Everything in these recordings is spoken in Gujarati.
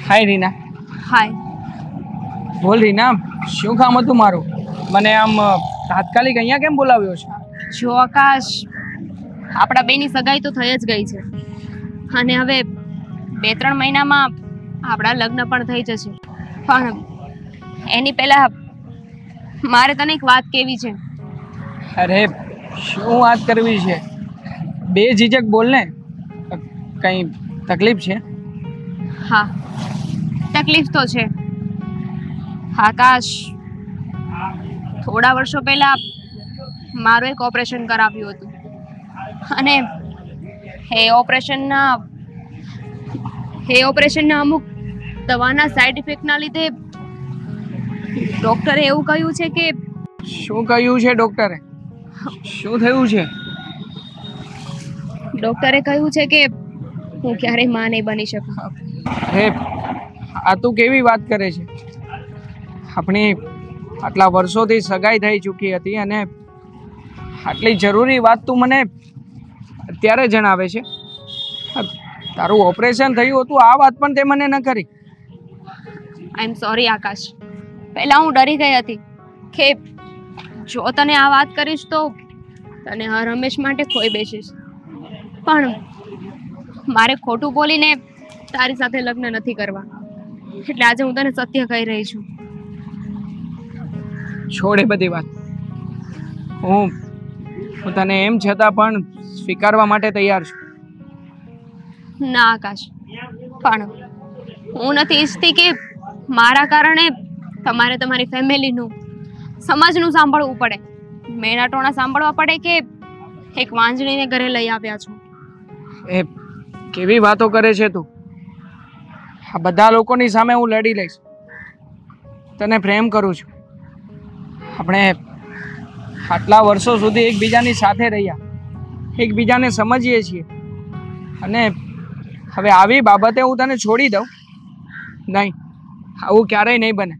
હાય રીના. હાય. બોલ રીના, શું કામ હતું મારું? મને આમ તાત્કાલિક અહીંયા કેમ બોલાવ્યો છે? જો આકાશ, આપણા બેની સગાઈ તો થઈ જ ગઈ છે અને હવે 2-3 મહિનામાં આપણા લગ્ન પણ થઈ જશે. પણ એની પહેલા મારે તને એક વાત કહેવી છે. અરે શું વાત કરવી છે? બે ઝીઝક બોલ ને. કંઈ તકલીફ છે? હા, તકલીફ તો છે આકાશ. થોડા વર્ષો પહેલા મારું એક ઓપરેશન કરાવ્યું હતું અને એ ઓપરેશનના અમુક દવાના સાઈડ ઇફેક્ટના લીધે ડોક્ટરે એવું કહ્યું છે કે... શું કહ્યું છે ડોક્ટરે? શું થયું છે? ડોક્ટરે કહ્યું છે કે હું ક્યારેય માં નહીં બની શકું. અરે આ તું કેવી વાત કરે છે? આપણી આટલા વર્ષોથી સગાઈ થઈ ચૂકી હતી અને આટલી જરૂરી વાત તું મને અત્યારે જણાવે છે? તારું ઓપરેશન થયું હતું આ વાત પણ તે મને ન કરી. I am sorry Akash. પહેલા હું ડરી ગઈ હતી કે જો તને આ વાત કરીશ તો તને હર હંમેશ માટે ખોઈ બેસીશ. પણ મારે ખોટું બોલીને તારી સાથે લગ્ન નથી કરવા, એટલે આજે હું તને સત્ય કહી રહી છું. છોડ એ બધી વાત. હું તને એમ છતાં પણ સ્વીકારવા માટે તૈયાર છું. ના આકાશ, પણ હું નથી ઈચ્છતી કે મારા કારણે તમારે તમારી ફેમિલીનું, સમાજનું સાંભળવું પડે. મેણા ટોણા સાંભળવા પડે કે એક વાંજણીને ઘરે લઈ આવ્યા છો. એ કેવી વાતો કરે છે તું? આ બધા લોકોની સામે હું લડી લઈશ. તને પ્રેમ કરું છું. આપણે આટલા વર્ષો સુધી એકબીજાની સાથે રહ્યા, એકબીજાને સમજીએ છીએ અને હવે આવી બાબતે હું તને છોડી દઉં? નહીં, આવું ક્યારેય નહીં બને.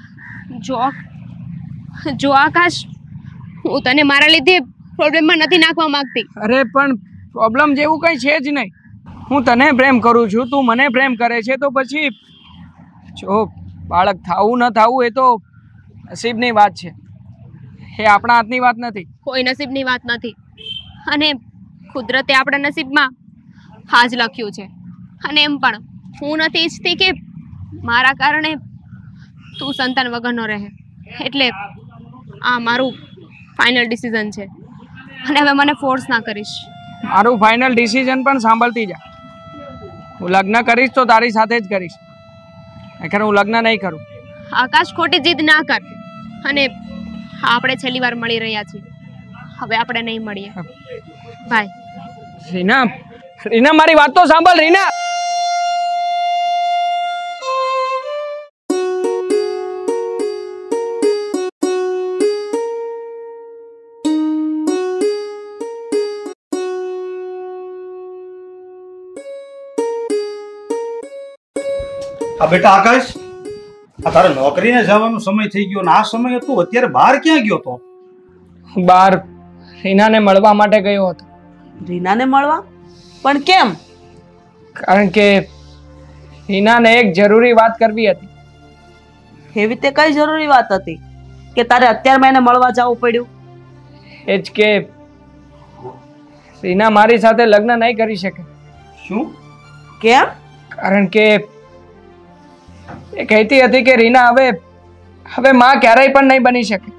જો આકાશ, હું તને મારા લીધે પ્રોબ્લેમમાં નથી નાખવા માંગતી. અરે પણ પ્રોબ્લેમ જેવું કંઈ છે જ નહીં. હું તને પ્રેમ કરું છું, તું મને પ્રેમ કરે છે, તો પછી જો બાળક થાવું ન થાવું એ તો નસીબની વાત છે. એ આપણા હાથની વાત નથી. કોઈ નસીબની વાત નથી અને કુદરતે આપણા નસીબમાં હા જ લખ્યું છે. અને એમ પણ હું નથી ઈચ્છતી કે મારા કારણે તું સંતાન વગરનો રહે. એટલે આ મારું ફાઇનલ ડિસિઝન છે અને હવે મને ફોર્સ ના કરીશ. મારું ફાઇનલ ડિસિઝન પણ સાંભળતી જા. હું લગ્ન કરીશ તો તારી સાથે જ કરીશ, નહીંતર હું લગ્ન નહીં કરું. આકાશ, ખોટી જીદ ના કર. અને આપણે છેલ્લી વાર મળી રહ્યા છીએ, હવે આપણે નહીં મળીએ. બાય. રીના, રીના મારી વાત તો સાંભળ. રીના, આ બેટા આકાશ, આ તારે નોકરીને જવાનો સમય થઈ ગયો ને આ સમયે તું અત્યારે બહાર ક્યાં ગયો તો? બહાર રીનાને મળવા માટે ગયો હતો. રીનાને મળવા? પણ કેમ? કારણ કે રીનાને એક જરૂરી વાત કરવી હતી. એવી તે કઈ જરૂરી વાત હતી કે તારે અત્યારમાં એને મળવા જવું પડ્યું? એ જ કે રીના મારી સાથે લગ્ન નહીં કરી શકે. શું? કેમ? કારણ કે એ કહેતી હતી કે રીના હવે માં ક્યારેય પણ નહીં બની શકે.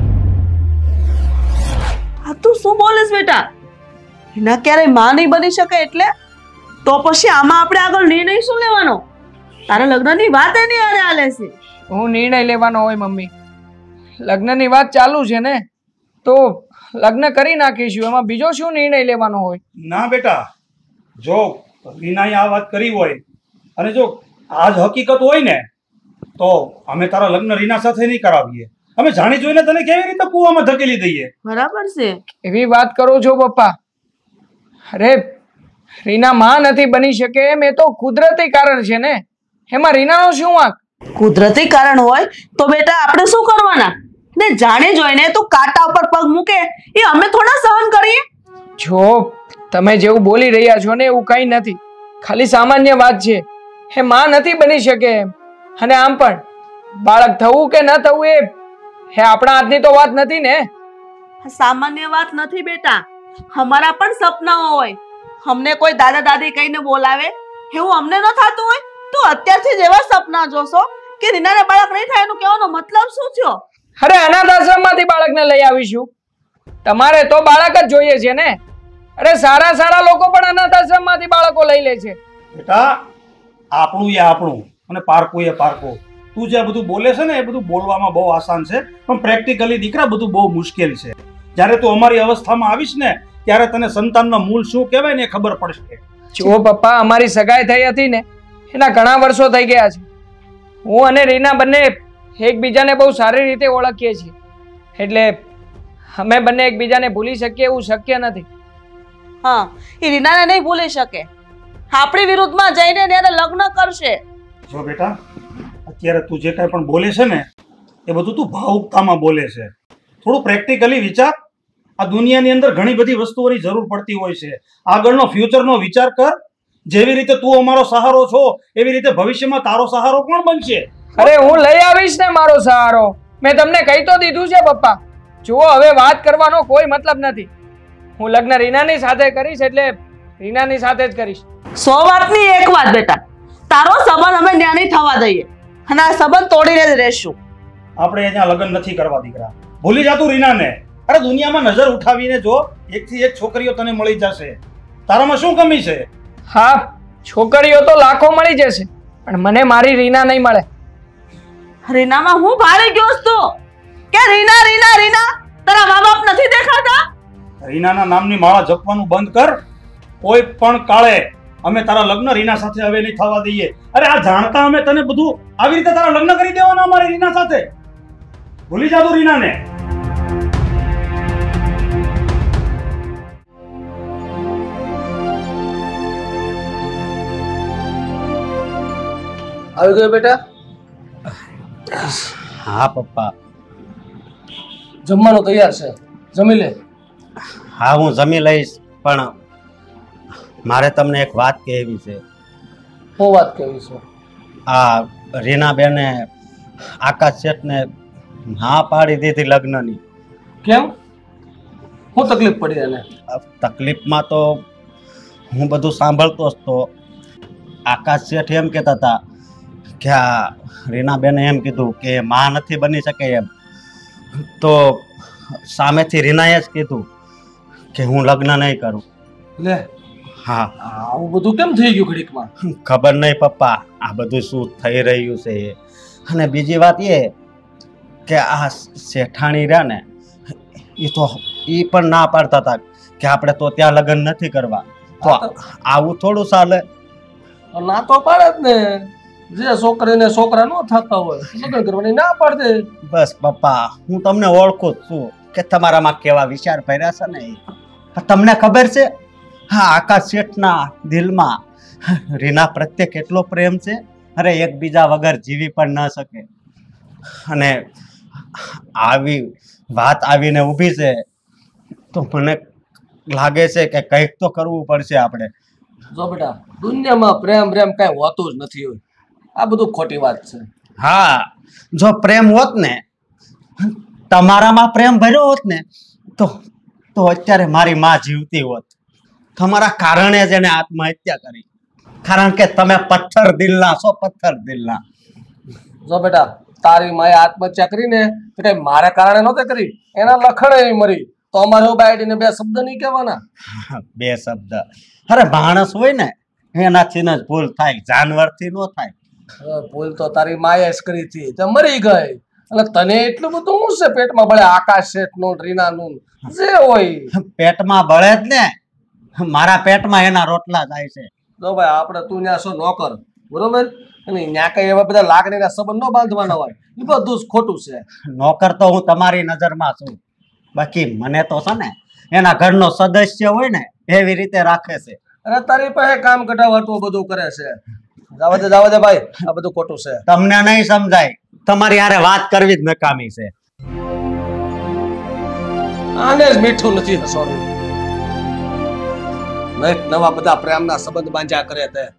આ તું શું બોલીશ બેટા? રીના ક્યારેય માં નહીં બની શકે એટલે? તો પછી આમાં આપણે આગળ નિર્ણય શું લેવાનો? તારા લગ્નની વાત એની હારે હાલે છે. હું નિર્ણય લેવાનો હોય મમ્મી? લગ્નની વાત ચાલુ છે ને, તો લગ્ન કરી નાખીશું, એમાં બીજો શું નિર્ણય લેવાનો હોય? ના બેટા, જો રીનાએ આ વાત કરી હોય અને જો આ જ હકીકત હોય ને તો અમે તારા લગ્ન રીના સાથે નહીં કરાવીએ. અમે જાણી જોઈને તને કેવી રીતે કૂવામાં ધકેલી દઈએ? બરાબર છે. એવી વાત કરો છો પપ્પા? અરે રીના માં નથી બની શકે એમ એ તો કુદરતી કારણ છે ને, એમાં રીનાનો શું વાંક? કુદરતી કારણ હોય તો બેટા આપણે શું કરવાના? ને જાણી જોઈને તું કાંટા ઉપર પગ મૂકે એ અમે થોડા સહન કરીએ? જો તમે જેવું બોલી રહ્યા છો ને એવું કંઈ નથી, ખાલી સામાન્ય વાત છે. એ માં નથી બની શકે એમ. અને આમ પણ બાળક થવું કે ન થવું એ આપણા હાથની તો વાત નથી ને. સામાન્ય વાત નથી બેટા, અમારા પણ સપનાઓ હોય. અમને કોઈ દાદા દાદી કહીને બોલાવે એવું અમને ન થતું હોય તો અત્યારથી જ એવા સપના જોશો કે રીનાને બાળક નહીં થાય એનું કહેવાનો મતલબ શું થયો? અરે અનાથ આશ્રમમાંથી બાળકને લઈ આવીશું. તમારે તો બાળક જ જોઈએ છે ને. અરે સારા સારા લોકો પણ અનાથ આશ્રમમાંથી બાળકો લઈ લે છે. બેટા આપણું એ આપણું અને પારકું એ પારકું. તું જે બધું બોલે છે ને એ બધું બોલવામાં બહુ આસાન છે, પણ પ્રેક્ટિકલી દીકરા બધું બહુ મુશ્કેલ છે. જ્યારે તું અમારી અવસ્થામાં આવીશ ને ત્યારે તને સંતાનનો મૂળ શું કહેવાય ને એ ખબર પડશે. જો પપ્પા, અમારી સગાઈ થઈ હતી ને એના ઘણા વર્ષો થઈ ગયા છે. હું અને રીના બંને એકબીજાને બહુ સારી રીતે ઓળખીએ છીએ, એટલે અમે બંને એકબીજાને ભૂલી શકીએ એવું શક્ય નથી. હા, એ રીનાને નહીં ભૂલી શકે. આપણી વિરુદ્ધમાં જઈને એને લગ્ન કરશે. જો બેટા, અત્યારે તું જે કાંઈ પણ બોલે છે ને એ બધું તું ભાવુકતામાં બોલે છે. થોડું પ્રેક્ટિકલી વિચાર. આ દુનિયાની અંદર ઘણી બધી વસ્તુઓની જરૂર પડતી હોય છે. આગળનો ફ્યુચરનો વિચાર કર. જેવી રીતે તું અમારો સહારો છો એવી રીતે ભવિષ્યમાં તારો સહારો કોણ બનશે? અરે હું લઈ આવીશ ને મારો સહારો. મેં તમને કહી તો દીધું છે પપ્પા. જુઓ, હવે વાત કરવાનો કોઈ મતલબ નથી. હું લગ્ન રીનાની સાથે કરીશ એટલે રીનાની સાથે જ કરીશ. 100 વાતની એક વાત બેટા, તારો સંબંધ અમે ન્યા નહીં થવા દઈએ અને આ સંબંધ તોડીને જ રહેશું. આપણે અહીંયા લગ્ન નથી કરવા દીકરા. ભૂલી જા તું રીનાને. અરે દુનિયામાં નજર ઉઠાવીને જો, એકથી એક છોકરીઓ તને મળી જશે. તારામાં શું કમી છે? હા, છોકરીઓ તો લાખો મળી જશે, પણ મને મારી રીના નહીં મળે. રીનામાં હું ભારે ગયો છું કે રીના રીના રીના તારા મા બાપ નથી દેખાતા? રીનાના નામની માળા જપવાનું બંધ કર. કોઈ પણ કાળે અમે તારા લગ્ન રીના સાથે હવે નહીં થવા દઈએ. અરે આ જાણતા અમે તને બધું આવી રીતે તારા લગ્ન કરી દેવાના અમારી રીના સાથે. ભૂલી જા તું રીનાને. આવી ગયો બેટા? હા પપ્પા. જમવાનું તૈયાર છે, જમી લે. હા હું જમી લઈશ, પણ મારે તમને એક વાત કહેવી છે. શું વાત કહેવી છે? આ રીનાબેને આકાશ શેઠને હા પાડી દીધી લગ્નની. કેમ? શું તકલીફ પડી એને? તકલીફમાં તો હું બધું સાંભળતો જ તો આકાશ શેઠ એમ કહેતા હતા કે આ રીનાબેને એમ કીધું કે માં નથી બની શકે એમ. તો સામેથી રીનાએ જ કીધું કે હું લગ્ન નહીં કરું. લે, હા. આવું બધું કેમ થઈ ગયું ઘડીકમાં? ખબર નહીં પપ્પા, આ બધું શું થઈ રહ્યું છે. અને બીજી વાત એ કે આ શેઠાણી રહ્યા ને એ પણ ના પાડતા હતા કે આપણે તો ત્યાં લગ્ન નથી કરવા. તો આવું થોડું ચાલે? ના તો પાડે જ ને. જે છોકરીને છોકરા ન થતા હોય લગ્ન કરવાની ના પાડે. બસ પપ્પા, હું તમને ઓળખું જ છું કે તમારામાં કેવા વિચાર ભર્યા છે ને. તમને ખબર છે હા આકાશ શેઠના દિલમાં રીના પ્રત્યે કેટલો પ્રેમ છે. અરે એકબીજા વગર જીવી પણ ન શકે. અને આવી વાત આવીને ઊભી છે તો મને લાગે છે કે કંઈક તો કરવું પડશે આપણે. જો બેટા, દુનિયામાં પ્રેમ પ્રેમ કઈ હોતું જ નથી હોય. આ બધું ખોટી વાત છે. હા, જો પ્રેમ હોત ને, તમારામાં પ્રેમ ભર્યો હોત ને તો અત્યારે મારી માં જીવતી હોત. તમારા કારણે જ એને આત્મહત્યા કરી. કારણ કે તમે પથ્થર દિલના છો, પથ્થર દિલના. જો બેટા, તારી માએ આત્મહત્યા કરીને તો કઈ મારા કારણે નહોતી કરી, એના લખણે મરી. તો અમારે બાયડીને બે શબ્દ નહીં કહેવાના? બે શબ્દ? અરે માણસ હોય ને એનાથી જ ભૂલ થાય, જાનવરથી ન થાય. ભૂલ તો તારી માએ જ કરી હતી, તે મરી ગઈ. અને તને એટલું બધું શું છે પેટમાં બળે? આકાશ શેઠનું, રીનાનું જે હોય પેટમાં બળે જ ને. મારા પેટમાં એના રોટલા જાય છે. જો ભાઈ, આપણે તું ત્યાં શું નોકર, બરોબર? અને ત્યાં કઈ એવા બધા લાગણીના સંબંધ ન બાંધવાના હોય. એ બધું જ ખોટું છે. નોકર તો હું તમારી નજરમાં છું, બાકી મને તો છે ને એના ઘરનો સદસ્ય હોય ને એવી રીતે રાખે છે. અને તારી પાસે કામ કઢાવતું બધું કરે છે. જવા દે ભાઈ, આ બધું ખોટું છે. તમને નહીં સમજાય, તમારી હારે વાત કરવી જ નકામી છે. આને જ મીઠું નથી હસવાનું. નવા બધા પ્રેમના સંબંધ બાંધ્યા કરે તે